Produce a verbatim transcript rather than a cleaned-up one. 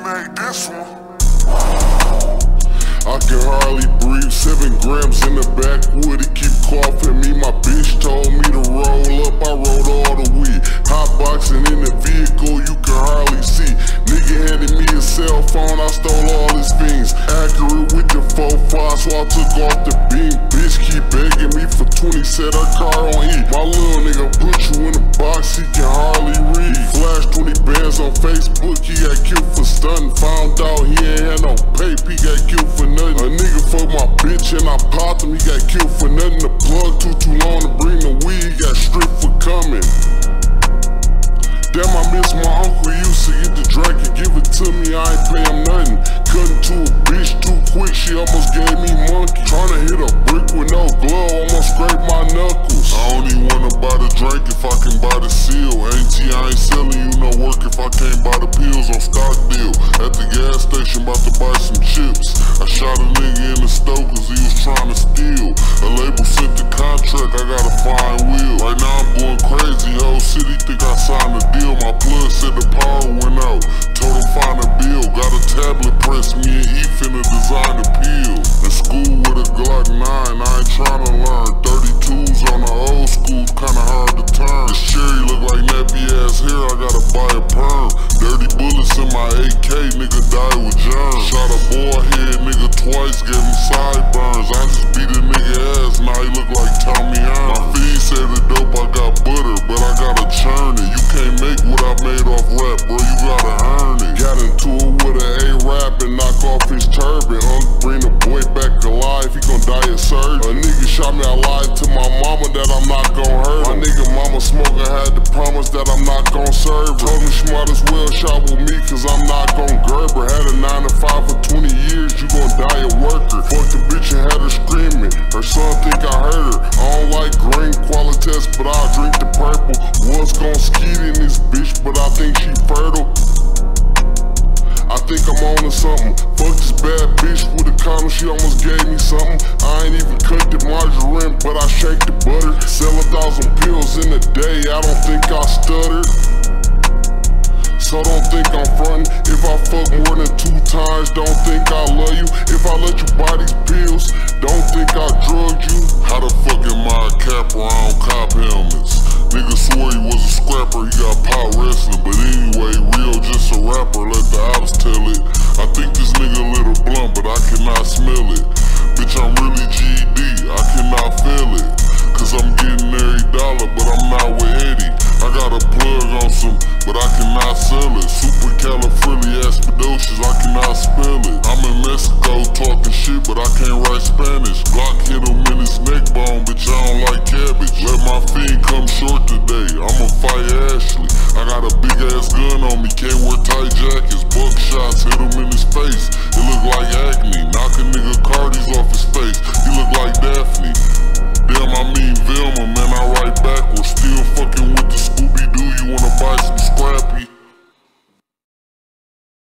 made this one. I can hardly breathe, seven grams in the backwood, he keep coughing me. My bitch told me to roll up, I rolled all the weed. Hotboxing in the vehicle, you can hardly see. Nigga handed me a cell phone, I stole all his fiends. Accurate with the four five, so I took off the beam. Bitch keep begging me for twenty, said her car on E. My little nigga put you in a box, he can hardly read. Flash twenty bands on Facebook, he got killed for stunting. Found out he ain't had no paper, he got killed for nothing. A nigga fucked my bitch and I popped him, he got killed for nothing. The plug too too long to bring the weed, he got stripped for coming. Damn, I miss my uncle, he used to get the drink and give it to me, I ain't pay him nothing. Cutting to a bitch too quick, she almost gave me monkey. Tryna hit a brick with no glove, almost scrape my knuckles. I don't even wanna buy the drink if I can buy the seal. Auntie, I ain't selling you no work if I can't buy the pills on stock deal. At the gas station, about to buy some chips. I shot a nigga in the stove cause he was trying to steal. A label sent the contract, I gotta find Will. Right now I'm going crazy, whole city think I signed a deal. My plug said the power went out, told him find a bill. Got a tablet press, me and E finna design a pill. In school with a Glock nine, I ain't tryna learn. thirty-twos on the old school, kinda hard to turn. This cherry look like nappy ass hair, I gotta buy a perm. Dirty bullets in my A K, nigga died with germs. Shot a boy head, nigga twice, gave him sideburns. I just beat a nigga ass, now he look like Tommy Hearns. My feed said the dope, I got butter, but I gotta churn it. You can't make what I made off rap, bro, you gotta earn it. Got into it with an A-rap and knock off his turban. Unc bring the boy back alive, he gon' die at surgery. A nigga shot me, I lied to my mama that I'm not gon' hurt her. My nigga mama smoker had to promise that I'm not gon' serve her. Told me she might as well shop with me cause I'm not gon' gerb her. Had a nine to five for twenty years, you gon' die a worker. Fuck the bitch and had her screaming, her son think I hurt her. I don't like green Qualitas, but I'll drink the purple. Was gon' skeet in this bitch, but I think she fertile. I think I'm on to something. Fuck this bad bitch with a condom, she almost gave me something. I ain't even cut the margarine, but I shake the butter. Sell a thousand pills in a day, I don't think I stuttered. So don't think I'm frontin'. If I fuck more than two times, don't think I love you. If I let you buy these pills, don't think I drugged you. How the fuck am I a capper? I don't cop helmets. Nigga swore he was a scrapper, he got pot wrestling. But anyway, Rio just a rapper, let the ops tell it. I think this nigga a little blunt, but I cannot smell it. Bitch, I'm really G E D, I cannot feel it. Cause I'm getting every dollar, but I'm not with Eddie. I got a plug on some, but I cannot sell it. Supercalifragilistic, I cannot spell it. I'm in Mexico talking shit, but I can't write Spanish. Glock hit him in his neck bone, bitch, I don't like cabbage. Let my fiend come short today, I'ma fight Ashley. I got a big ass gun on me, can't wear tight jackets. Buckshots hit him in his face, it look like acne. Knock a nigga Cardi's off his face, he look like Daphne. Damn, I mean Velma, man, I write backwards. Still fucking with